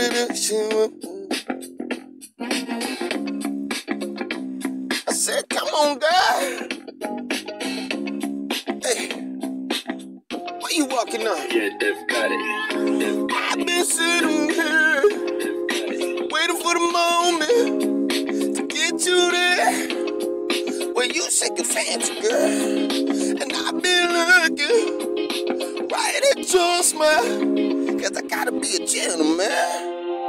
I said, come on, girl. Hey, where you walking on? Yeah, they've got it. I've been sitting here, waiting for the moment to get you there. When you shake a fancy, girl, and I've been looking right at your smile, 'cause I gotta be a gentleman.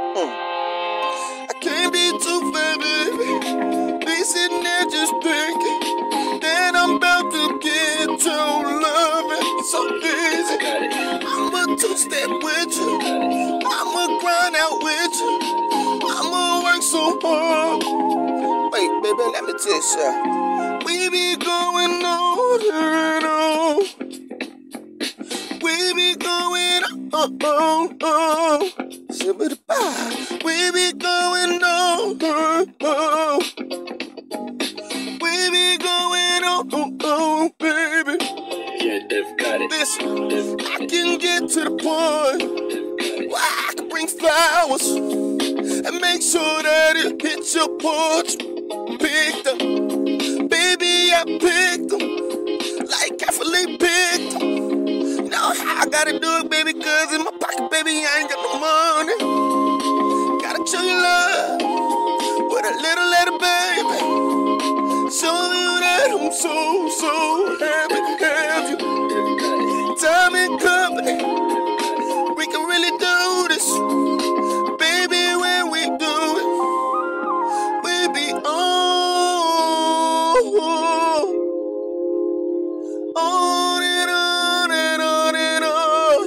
I can't be too fair, baby. Be sitting there just thinking that I'm about to get your loving so easy. I'ma two-step with you. I'ma grind out with you. I'ma work so hard. Wait, baby, let me tell you something. We be going on and on. We be going on. We be going on. We be going on, baby. Yeah, they've got it. Listen, I can get to the point where I can bring flowers and make sure that it hits your porch. Picked up, baby, I picked them like carefully picked them. You know how I gotta do it, baby, 'cause in my pocket, baby, I ain't got no money. Gotta show you love with a little letter, baby. Show you that I'm so happy to have you. Time and company, we can really do this. Baby, when we do it, we be on and on and on and on.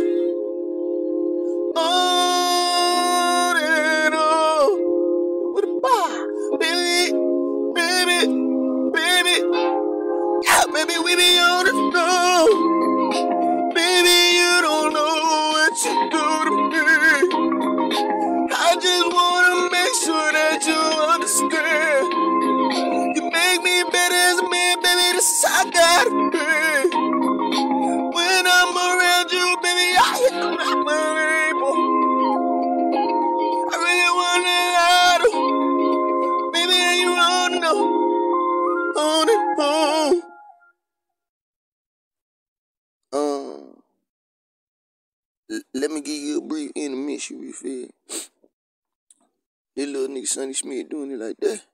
On and on. With a bar, baby, baby, baby. Yeah, baby, we be on the floor. Baby, you don't know what you do to me. I just wanna make sure that you understand. You make me better as a man, baby, this is how I gotta be. When I'm around you, baby, I hit the rock my rainbow. I really wanna lie to, baby, and you don't know. On and on. Let me give you a brief intermission, you feel? This little nigga Sunny Smith doing it like that.